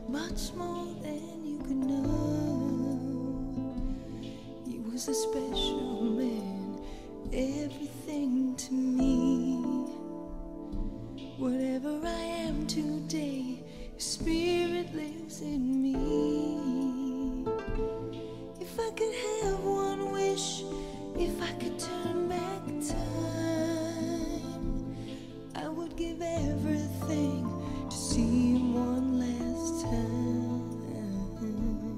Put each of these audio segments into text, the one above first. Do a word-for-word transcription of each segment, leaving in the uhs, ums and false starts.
much more than you could know. He was a special man, everything to me. Whatever I am today, His Spirit lives in me. If I could have one wish, if I could turn back time, I would give everything to see Him one last time.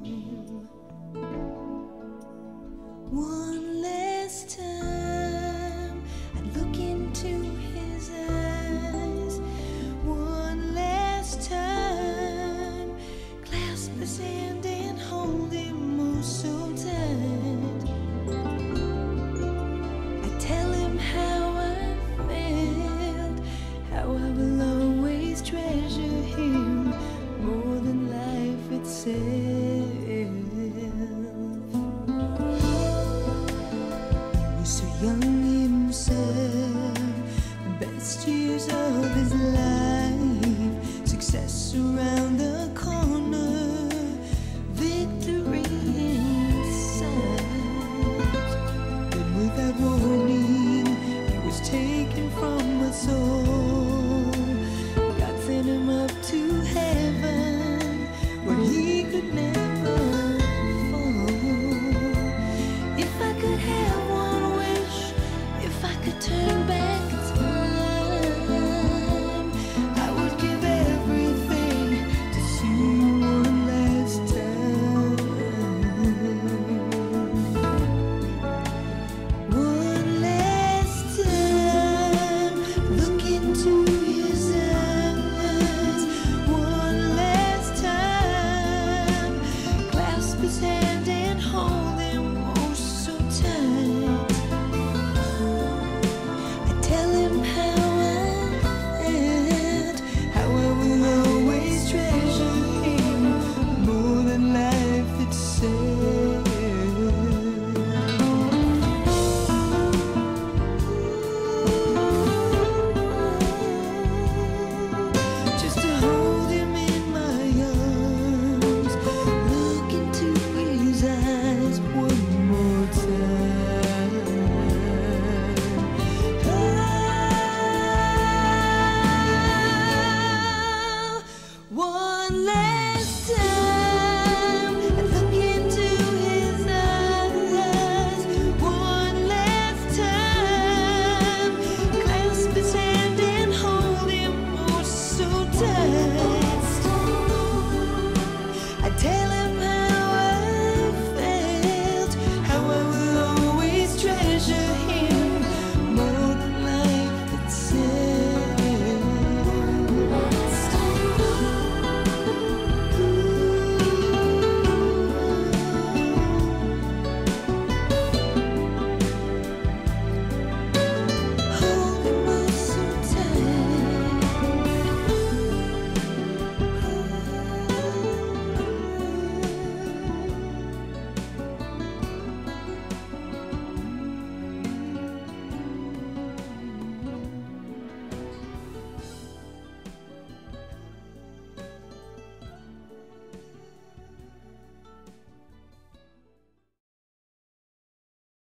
One last time, I'd look into His eyes. One last time, clasp His hand and hold Him oh so tight. I tell Him how I felt, how I will always treasure Him more than life itself. He was so young